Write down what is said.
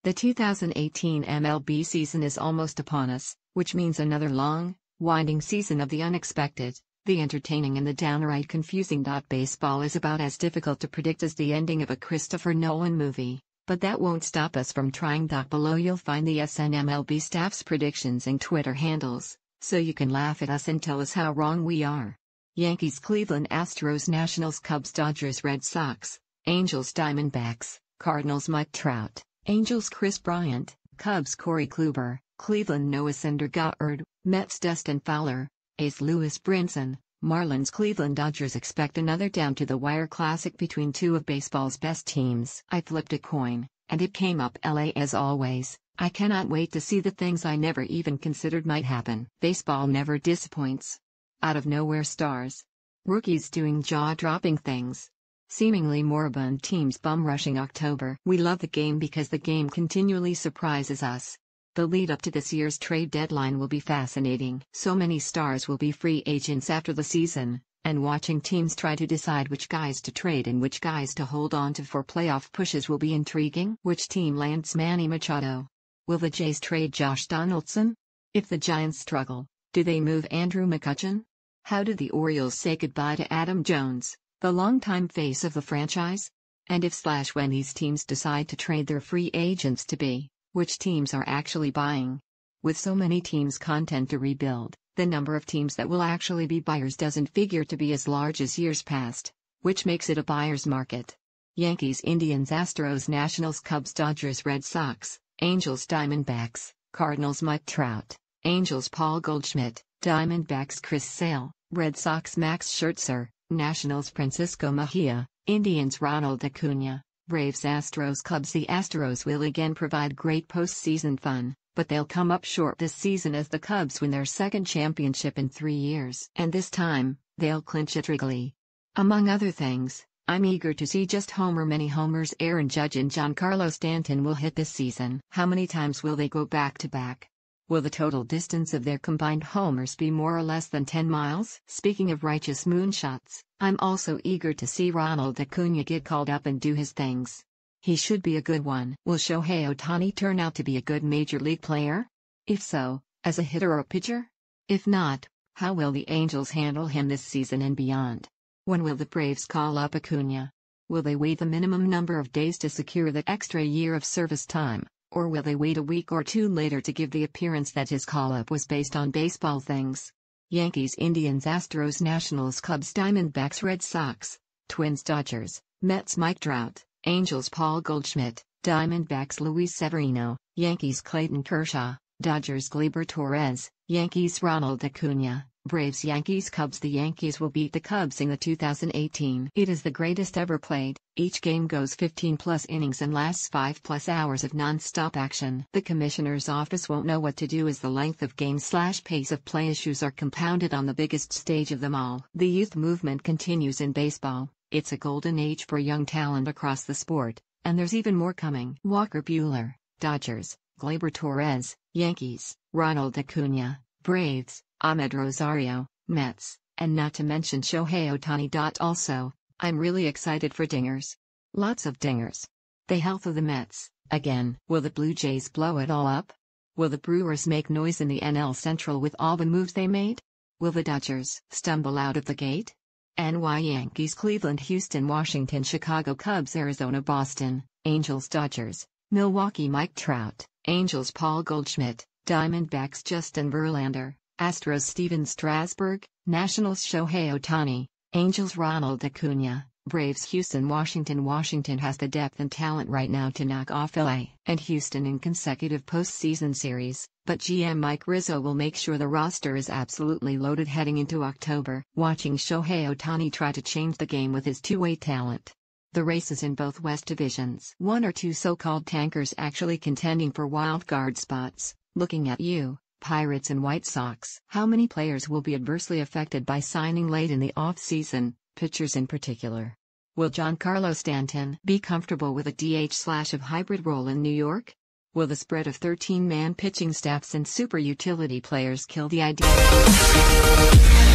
The 2018 MLB season is almost upon us, which means another long, winding season of the unexpected, the entertaining and the downright confusing. Baseball is about as difficult to predict as the ending of a Christopher Nolan movie, but that won't stop us from trying. Below you'll find the SNMLB staff's predictions and Twitter handles, so you can laugh at us and tell us how wrong we are. Yankees, Cleveland, Astros, Nationals, Cubs, Dodgers, Red Sox, Angels, Diamondbacks, Cardinals, Mike Trout, Angels, Chris Bryant, Cubs, Corey Kluber, Cleveland, Noah Syndergaard, Mets, Dustin Fowler, A's, Lewis Brinson, Marlins, Cleveland. Dodgers. Expect another down-to-the-wire classic between two of baseball's best teams. I flipped a coin, and it came up LA as always. I cannot wait to see the things I never even considered might happen. Baseball never disappoints. Out of nowhere stars. Rookies doing jaw-dropping things. Seemingly moribund teams bum-rushing October. We love the game because the game continually surprises us. The lead-up to this year's trade deadline will be fascinating. So many stars will be free agents after the season, and watching teams try to decide which guys to trade and which guys to hold on to for playoff pushes will be intriguing. Which team lands Manny Machado? Will the Jays trade Josh Donaldson? If the Giants struggle, do they move Andrew McCutchen? How do the Orioles say goodbye to Adam Jones, the longtime face of the franchise? And if/when these teams decide to trade their free agents to be, which teams are actually buying? With so many teams content to rebuild, the number of teams that will actually be buyers doesn't figure to be as large as years past, which makes it a buyer's market. Yankees, Indians, Astros, Nationals, Cubs, Dodgers, Red Sox, Angels, Diamondbacks, Cardinals, Mike Trout, Angels, Paul Goldschmidt, Diamondbacks, Chris Sale, Red Sox, Max Scherzer, Nationals, Francisco Mejia, Indians, Ronald Acuna, Braves, Astros, Cubs. The Astros will again provide great postseason fun, but they'll come up short this season as the Cubs win their second championship in 3 years. And this time, they'll clinch it regally. Among other things, I'm eager to see just how many homers Aaron Judge and Giancarlo Stanton will hit this season. How many times will they go back-to-back? Will the total distance of their combined homers be more or less than 10 miles? Speaking of righteous moonshots, I'm also eager to see Ronald Acuna get called up and do his things. He should be a good one. Will Shohei Ohtani turn out to be a good major league player? If so, as a hitter or a pitcher? If not, how will the Angels handle him this season and beyond? When will the Braves call up Acuna? Will they wait the minimum number of days to secure that extra year of service time? Or will they wait a week or two later to give the appearance that his call-up was based on baseball things? Yankees, Indians, Astros, Nationals, Cubs, Diamondbacks, Red Sox, Twins, Dodgers, Mets, Mike Trout, Angels, Paul Goldschmidt, Diamondbacks, Luis Severino, Yankees, Clayton Kershaw, Dodgers, Gleyber Torres, Yankees, Ronald Acuna, Braves, Yankees, Cubs. The Yankees will beat the Cubs in the 2018. It is the greatest ever played. Each game goes 15+ innings and lasts 5+ hours of non-stop action. The commissioner's office won't know what to do as the length of game/pace of play issues are compounded on the biggest stage of them all. The youth movement continues in baseball. It's a golden age for young talent across the sport, and there's even more coming. Walker Buehler, Dodgers, Gleyber Torres, Yankees, Ronald Acuna, Braves, Ahmed Rosario, Mets, and not to mention Shohei Ohtani. Also, I'm really excited for dingers. Lots of dingers. The health of the Mets, again. Will the Blue Jays blow it all up? Will the Brewers make noise in the NL Central with all the moves they made? Will the Dodgers stumble out of the gate? NY Yankees, Cleveland, Houston, Washington, Chicago, Cubs, Arizona, Boston, Angels, Dodgers, Milwaukee, Mike Trout, Angels, Paul Goldschmidt, Diamondbacks, Justin Verlander, Astros, Steven Strasburg, Nationals, Shohei Ohtani, Angels, Ronald Acuna, Braves, Houston, Washington. Washington has the depth and talent right now to knock off LA and Houston in consecutive postseason series, but GM Mike Rizzo will make sure the roster is absolutely loaded heading into October. Watching Shohei Ohtani try to change the game with his two-way talent. The races in both West divisions. One or two so-called tankers actually contending for wild card spots. Looking at you, Pirates and White Sox. How many players will be adversely affected by signing late in the off-season, pitchers in particular? Will Giancarlo Stanton be comfortable with a DH/of hybrid role in New York? Will the spread of 13-man pitching staffs and super utility players kill the idea?